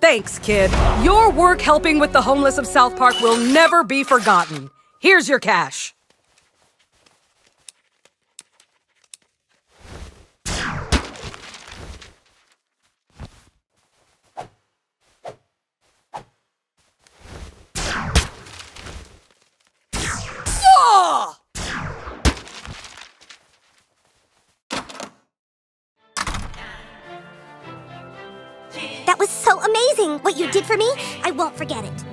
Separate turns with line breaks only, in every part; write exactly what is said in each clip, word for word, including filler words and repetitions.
Thanks, kid. Your work helping with the homeless of South Park will never be forgotten. Here's your cash. Oh!
That was so amazing, what you did for me. I won't forget it.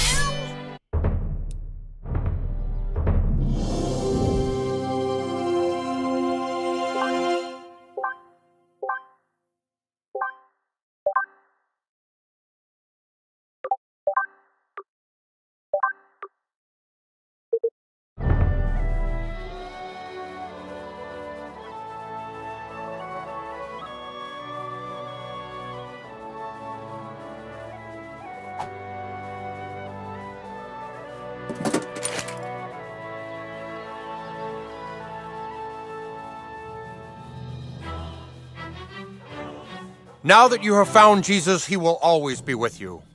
Now that you have found Jesus, he will always be with you.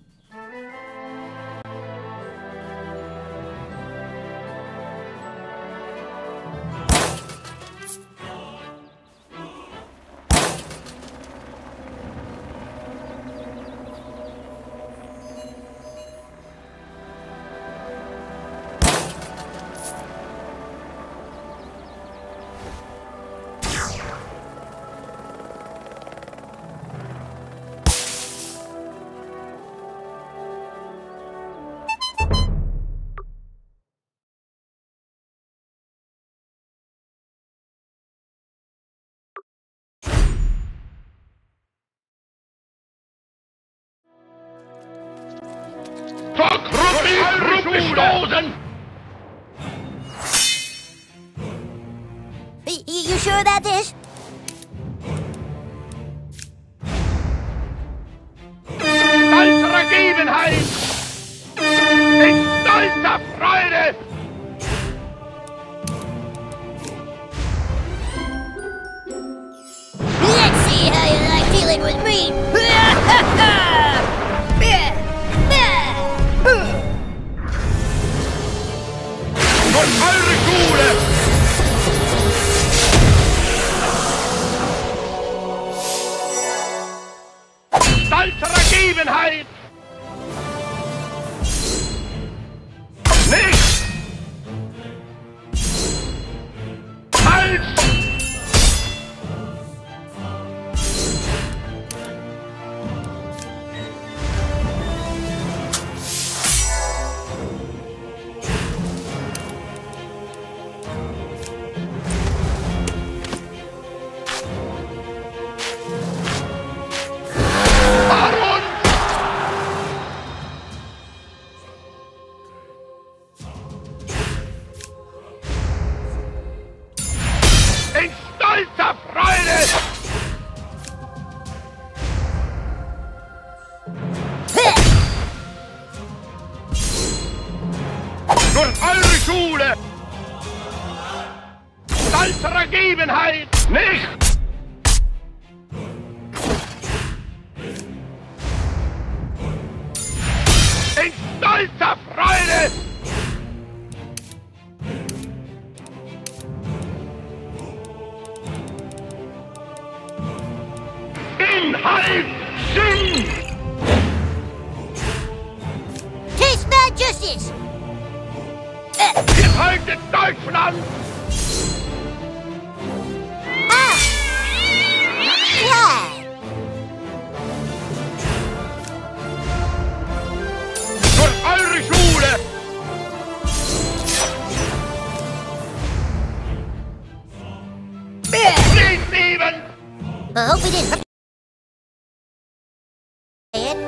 Y- you sure about this?
Stolzer Gegebenheit! In stolzer Freude!
Let's see how you like dealing with me.
Von eure Schule! Stolzer Gegebenheit! Nicht! Halt! In stolzer Freude! Durch eure Schule! Stolzer Ergebenheit! Nicht! In stolzer Freude! Inhalt Sinn!
Taste my justice!
Ihr haltet Deutschland!
Ah! Yeah!
Durch eure Schule! Nicht lieben!
I hope we didn't. It.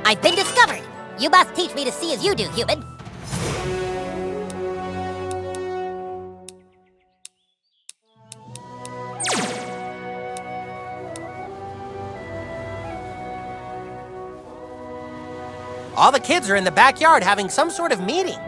I've been discovered. You must teach me to see as you do, human.
All the kids are in the backyard having some sort of meeting.